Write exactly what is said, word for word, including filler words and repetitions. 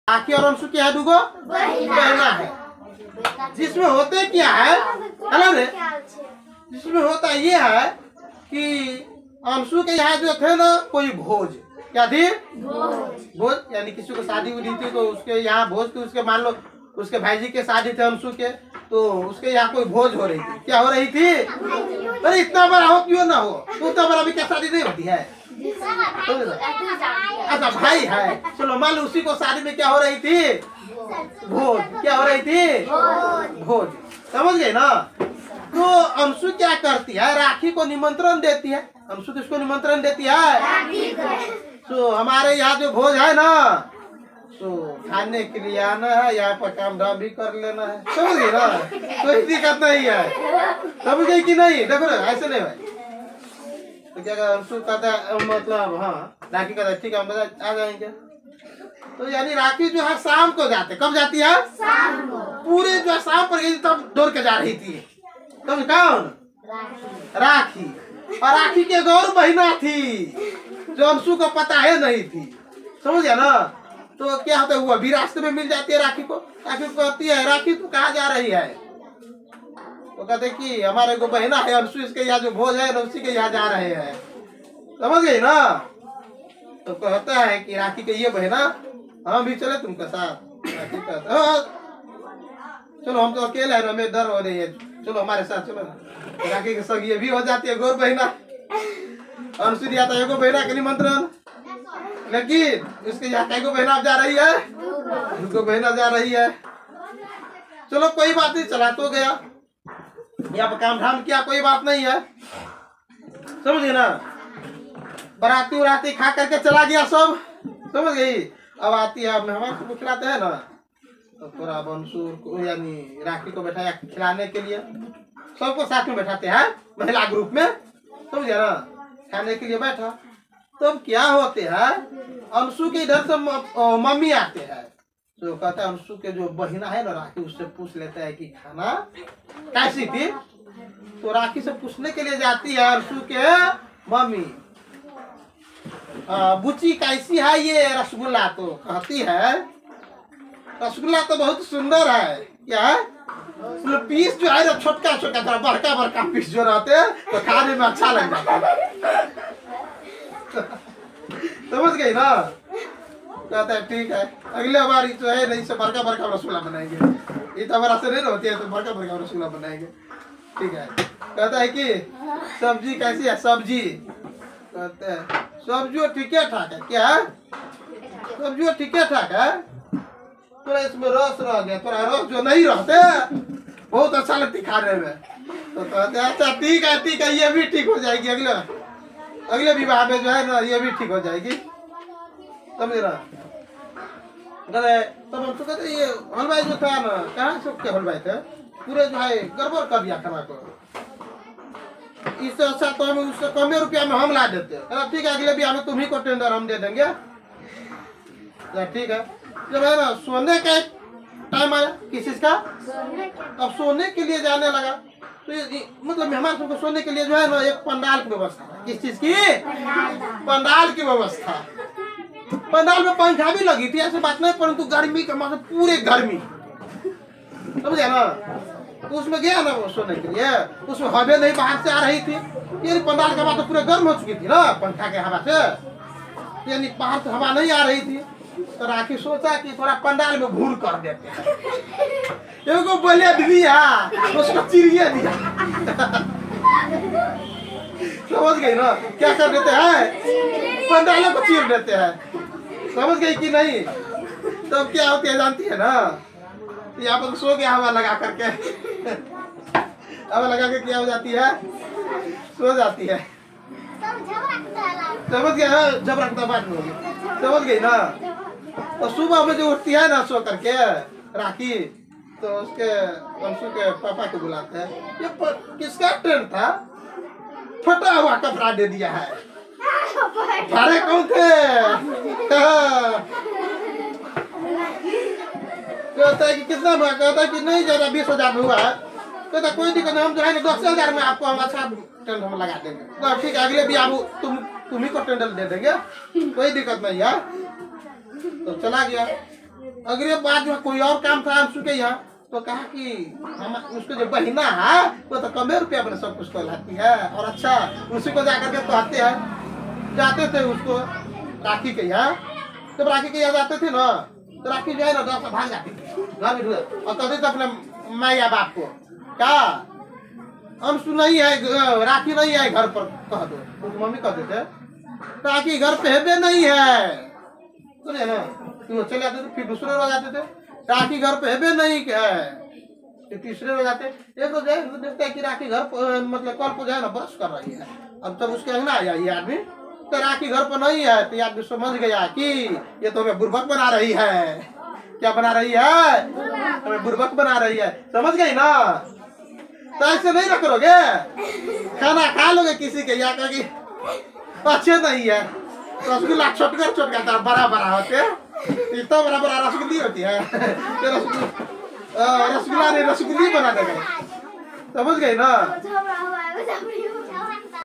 राखी और अंशु क्या है? दुगो बहना है। जिसमें होते क्या है हेलो रे, जिसमें होता ये है कि अंशु के यहाँ जो थे ना कोई भोज, क्या थी? भोज, यानी किसी को शादी उदी थी तो उसके यहाँ भोज थी। उसके मान लो उसके भाई जी के शादी थे अंशु के, तो उसके यहाँ कोई भोज हो रही थी। क्या हो रही थी? अरे इतना बड़ा हो क्यों ना हो, तो उतना बड़ा भी क्या शादी नहीं होती है? अच्छा भाई है, चलो मान लो उसी को शादी में क्या हो रही थी? भोज। क्या हो रही थी? भोज। समझ गए ना? तो अंशु क्या करती है? राखी को निमंत्रण देती है। अंशु किसको निमंत्रण देती है? तो हमारे यहाँ जो भोज है ना, तो खाने के लिए आना है, यहाँ पर काम धाम भी कर लेना है। समझ गई ना? कोई दिक्कत नहीं है। समझ गई कि नहीं? देखो ना ऐसे नहीं भाई। तो क्या अंशु कहता है मतलब हाँ राखी कहता है ठीक है हम आ जाएंगे। तो यानी राखी जो है शाम को जाते। कब जाती है? शाम को। पूरे जो है शाम पर गई तब दौड़ के जा रही थी। तब कौन? राखी। और राखी के गौर महीना थी जो अंशु को पता है नहीं थी। समझ गया ना? तो क्या होता है वो अभी रास्ते में मिल जाती है राखी को। राखी को कहती है राखी तू कहाँ जा रही है? तो कहते कि हमारे को बहना है अंशु, इसके यहाँ जो भोज है उसी के यहाँ जा रहे हैं। समझ गई ना? तो कहता है कि राखी के ये बहना हम भी चले तुमके साथ। राखी कहता है चलो हम तो अकेले हैं, हमें डर हो रही है, चलो हमारे साथ चलो। राखी के संग ये भी हो जाती है गौर बहना। अंशु दिया था एगो बहना के निमंत्रण, लेकिन उसके यहाँ एगो बहना अब जा रही है, उसको बहना जा रही है। चलो कोई बात नहीं, चला तो गया, यहाँ पर काम धाम किया, कोई बात नहीं है। समझ गई ना? बराती उराती खा करके चला गया सब। समझ गई? अब आती है मेहमान को खिलाते हैं ना, तो थोड़ा अंशु को यानी राखी को बैठाया खिलाने के लिए। सबको साथ में बैठाते हैं महिला ग्रुप में। समझ गया ना? खाने के लिए बैठा तो क्या होते हैं अंशु के इधर से मम्मी आते हैं। तो कहते हैं अंशु के जो बहिना है ना राखी, उससे पूछ लेता है कि खाना कैसी थी। तो राखी से पूछने के लिए जाती है अंशु के मम्मी, बुच्ची कैसी है ये रसगुल्ला? तो कहती है रसगुल्ला तो बहुत सुंदर है। क्या है? पीस जो है ना छोटका छोटका थोड़ा बड़का बड़का पीस जो रहते हैं तो खाने में अच्छा लग जाता है। समझ गई ना? कहता है ठीक है अगले बार जो है नहीं से बड़का बड़का रसगुल्ला बनाएंगे। ये तो हमारा से नहीं होती है तो बड़का बड़का रसगुल्ला बनाएंगे। ठीक है। कहता है कि सब्जी कैसी है? सब्जी कहते हैं सब्जी ठीक ठाक है। क्या है? सब्जी ठीक ठाक है, थोड़ा इसमें रस रह गया, थोड़ा रस जो नहीं रहते बहुत अच्छा लगती खाने में। तो कहते हैं अच्छा ठीक है ठीक है ये भी ठीक हो जाएगी, अगले अगले विवाह में जो है ना ये भी ठीक हो जाएगी। समझ रहा? तब हम तो कहते ये हलवाई जो था ना, कहाँ से के हलवाई थे, पूरे जो है गड़बड़ कर दिया खाना को। इससे अच्छा तो हम उससे कमे रुपया में हम ला देते। ठीक है अगले विवाह में तुम्ही को टेंडर हम दे देंगे। ठीक है। जब है ना सोने का टाइम आया, किस चीज का? अब सोने के लिए जाने लगा तो मतलब मेहमान सबको सोने के लिए जो है ना एक पंडाल की व्यवस्था। किस चीज की? पंडाल की व्यवस्था। पंडाल में पंखा भी लगी थी, ऐसी बात नहीं, परंतु गर्मी का मतलब पूरे गर्मी। समझ गया ना? तो उसमें गया ना वो सोने के लिए, उसमें हवा नहीं बाहर से आ रही थी, यानी पंडाल की हवा तो पूरे गर्म हो चुकी थी ना पंखा के हवा से, यानी बाहर से हवा नहीं आ रही थी। तो राखी सोचा कि थोड़ा पंडाल में घूर कर देते हैं। एगो बोले दिया उसको चिड़िया दिया। समझ गई ना? क्या कर देते हैं? पंडालों को चीर देते हैं। समझ गई कि नहीं? तब तो क्या होती है जानती है ना? यहाँ पर सो गया हवा लगा करके, हवा लगा के क्या हो जाती है? सो जाती है। समझ गया? जब रखता बात नहीं होगी। समझ गई ना? तो सुबह में जो उठती है ना सो करके राखी, तो उसके अंशु के पापा को बुलाते हैं। ये किसका ट्रेंड था? फटा हुआ कपड़ा दे दिया है। भाड़े कौन थे? कहता है कि कितना हुआ? कहता है कि नहीं ज्यादा बीस हजार में हुआ है। कहता कोई दिक्कत नहीं, हम जो है ना दस हजार में आपको हम अच्छा टेंट हम लगा देंगे। तो ठीक है अगले भी आप तुम तुम्ही को टेंडर दे देंगे, कोई दिक्कत नहीं है। तो चला गया। अगर ये बात जो कोई और काम था अंशु के यहाँ तो कहा कि हम उसको जो बहिना है वो तो कमे रुपया में सब कुछ कहलाती है। और अच्छा उसी को जाकर के कहते हैं, जाते थे उसको राखी के यहाँ, जब राखी के यहाँ जाते थे ना तो राखी जो है ना घर से भाग जाती थी घर में ढूंढ, और कहते थे अपने माँ या बाप को क्या अंशु नहीं है, राखी नहीं है घर पर, कह दो तो मम्मी कहते थे राखी घर पे है नहीं है, सुनिए ना तो चले जाते थे। फिर दूसरे रोज आते थे राखी घर पे है नहीं है, तीसरे रोज आते एक रोज देखते हैं कि राखी घर मतलब कल को जो है ना बरस कर रही है। अब जब उसके अंगना आया ये आदमी तो राखी घर पर नहीं है, तो ये आदमी समझ गया कि ये तो हमें बुर्बक बना रही है। क्या बना रही है? हमें बुर्बक बना रही है, समझ गई ना। तो ऐसे नहीं ना करोगे, खाना खा लोगे किसी के या कहोगे अच्छे नहीं है, रसगुल्ला छोटकर छोटकर बड़ा बड़ा होते इतना बड़ा बड़ा रसगुल्ली होती है रसगुल्ला नहीं रसगुल्ली बना देगा, समझ गई ना।